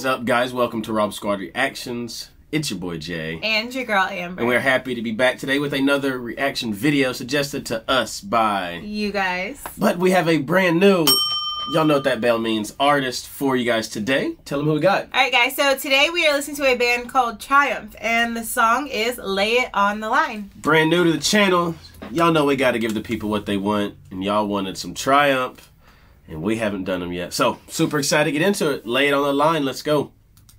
up, guys? Welcome to Rob Squad Reactions. It's your boy Jay. And your girl Amber. And we're happy to be back today with another reaction video suggested to us by you guys. But we have a brand new, y'all know what that bell means, artist for you guys today. Tell them who we got. Alright guys, so today we are listening to a band called Triumph, and the song is Lay It on the Line. Brand new to the channel. Y'all know we got to give the people what they want, and y'all wanted some Triumph, and we haven't done them yet. So, super excited to get into it. Lay it on the line. Let's go.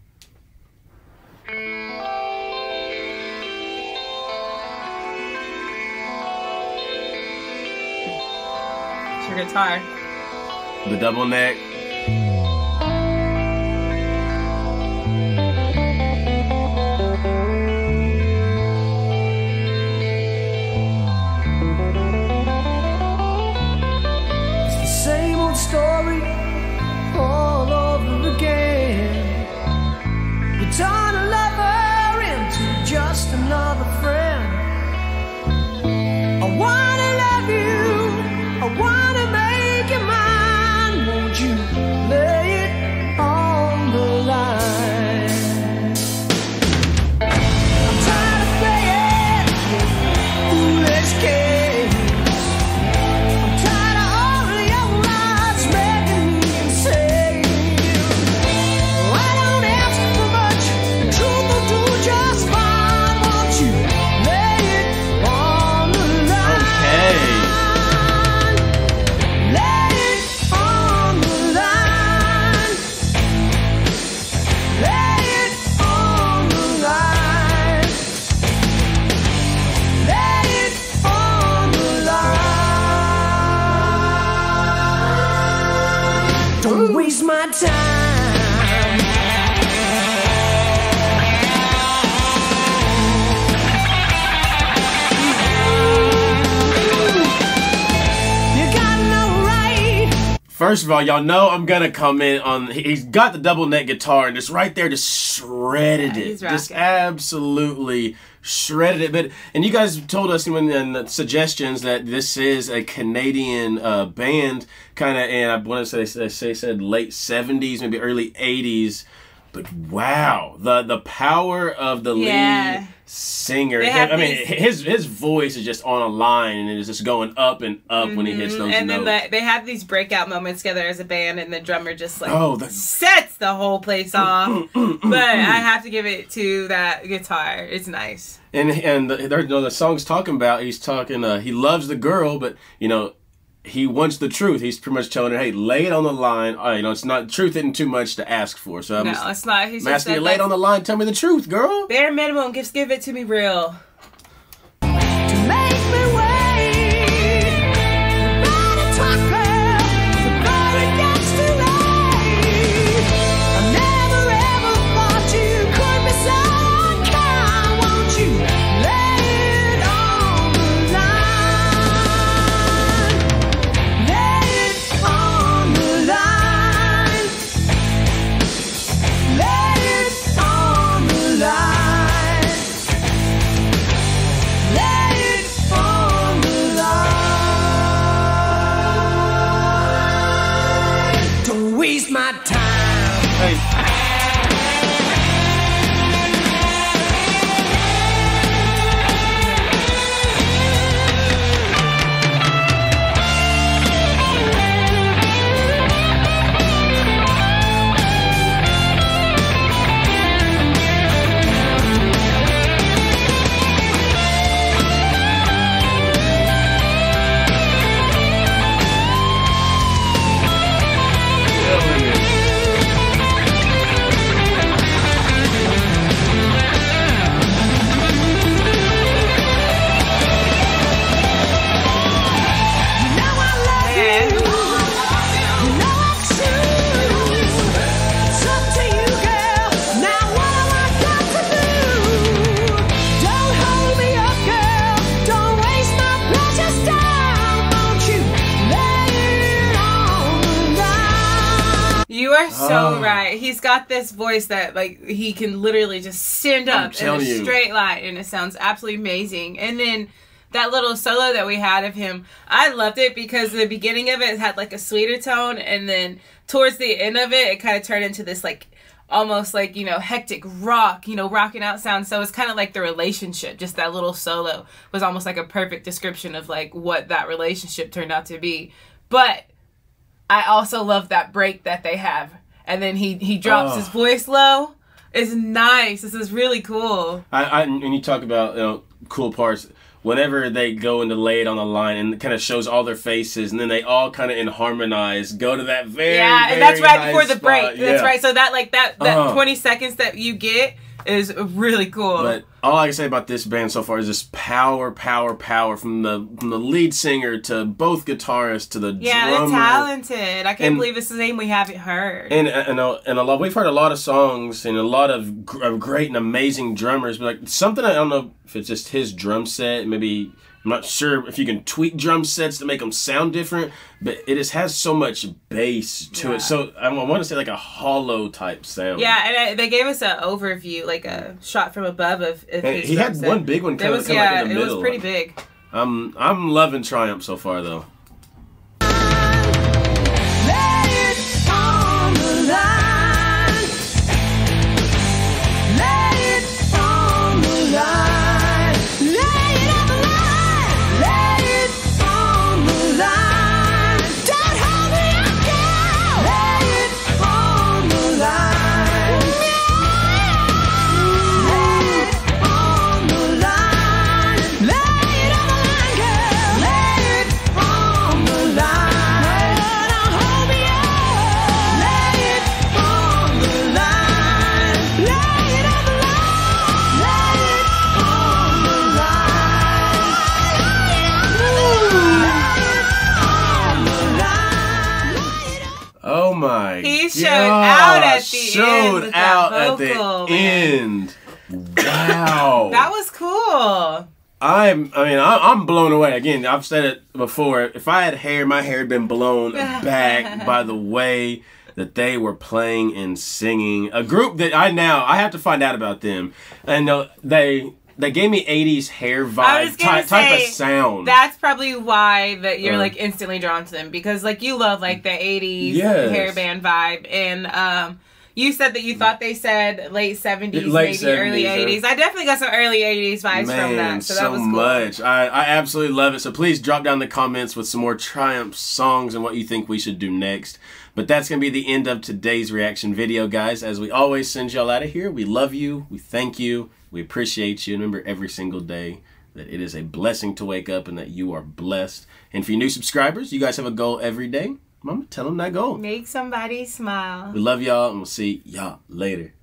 It's your guitar. The double neck. Story all over again. You turn a lover into just another friend. I wanna love you, I wanna make you mine. Won't you lay it on the line? I'm tired of playing foolish games. Don't waste my time. You got no right. First of all, y'all know I'm gonna comment on. He's got the double neck guitar and just right there, just shredded it. Just absolutely shredded it. And you guys told us in the suggestions that this is a Canadian band, kind of, and I want to say said late 70s, maybe early 80s. But wow, the power of the lead singer. I mean, his voice is just on a line, and it is just going up and up when he hits those notes. And then they have these breakout moments together as a band, and the drummer just like sets the whole place off. But I have to give it to that guitar. It's nice. And the song's talking about, he's talking, he loves the girl, but you know, he wants the truth. He's pretty much telling her, hey, lay it on the line. You know, it's not, truth isn't too much to ask for. So it's not. He's just asking you, lay it on the line. Tell me the truth, girl. Bare minimum, just give it to me real. Waste my time. You are so right. He's got this voice that, like, he can literally just stand up in a straight line, and it sounds absolutely amazing. And then that little solo that we had of him, I loved it because the beginning of it had like a sweeter tone, and then towards the end of it, it kind of turned into this like almost like, you know, hectic rock, you know, rocking out sound. So it's kind of like the relationship. Just that little solo was almost like a perfect description of like what that relationship turned out to be. But I also love that break that they have. And then he drops his voice low. It's nice. This is really cool. And you talk about, you know, cool parts. Whenever they go into lay it on the line and it kind of shows all their faces, and then they all kind of in harmonize go to that very and that's right before the break. Yeah. That's right. So that like that 20 seconds that you get is really cool. But all I can say about this band so far is just power from the lead singer to both guitarists to the drummer. They're talented. I can't believe it's the name we haven't heard. And a lot, we've heard a lot of songs and a lot of great and amazing drummers. But like something, I don't know if it's just his drum set. Maybe I'm not sure if you can tweak drum sets to make them sound different. But it just has so much bass to it. So I want to say like a hollow type sound. Yeah, and they gave us an overview, like a shot from above of his he had set. one big one kind of like in the middle. It was pretty big. I'm loving Triumph so far though. Oh my! He showed out at the end. Wow, that was cool. I'm blown away. Again, I've said it before. If I had hair, my hair had been blown back by the way that they were playing and singing. A group that I have to find out about them. And they gave me 80s hair vibe type of sound. That's probably why that you're like instantly drawn to them, because like you love like the 80s hair band vibe. And you said that you thought they said late 70s, maybe early 80s. I definitely got some early 80s vibes from that. So that was cool. Much. I absolutely love it. So please drop down the comments with some more Triumph songs and what you think we should do next. But that's going to be the end of today's reaction video, guys. As we always send y'all out of here, we love you. We thank you. We appreciate you. Remember every single day that it is a blessing to wake up and that you are blessed. And for you new subscribers, you guys have a goal every day. Mama, tell them that goal. Make somebody smile. We love y'all, and we'll see y'all later.